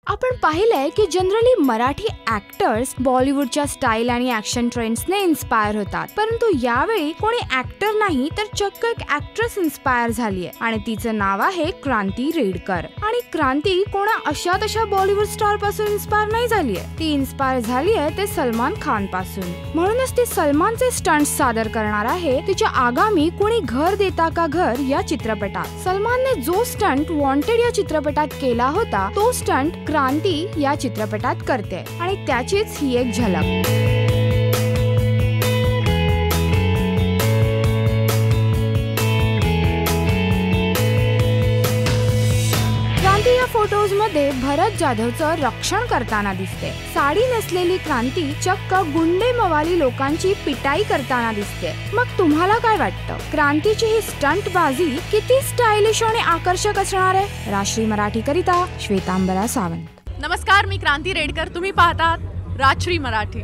आपण पाहिलंय की जनरली मराठी ऍक्टर्स बॉलिवूडच्या स्टाईल आणि ऍक्शन ट्रेंड्सने इन्स्पायर होतात, परंतु यावेळी कोणी ऍक्टर नाही तर चक्क एक ऍक्ट्रेस इन्स्पायर झालीये आणि तिचं नाव आहे क्रांती रेडकर। आणि क्रांती कोणा अशा तशा बॉलिवूड स्टार पासून इन्स्पायर नाही झालीये, ती इन्स्पायर झालीये ते सलमान खान पासून। म्हणूनच ती सलमानचे स्टंट्स सादर करणार आहे तिच्या आगामी कोणी घर देता का घर या चित्रपटात। सलमानने जो स्टंट वॉन्टेड या चित्रपटात केला होता तो स्टंट क्रांती या चित्रपटात करते आणि त्याचीच ही एक झलक। क्रांती या फोटोज मध्ये भरत जाधवचं रक्षण करताना दिसते। साडी नेसलेली क्रांती चक्क गुंडे मवाली लोकांची पिटाई करताना दिसते। मग तुम्हाला काय वाटतं, क्रांतीची ही स्टंट बाजी किती स्टायलिश आणि आकर्षक असणार आहे? राजश्री मराठी करिता श्वेतांबरा सावंत। नमस्कार, मी क्रांती रेडकर, तुम्ही पाहतात राजश्री मराठी।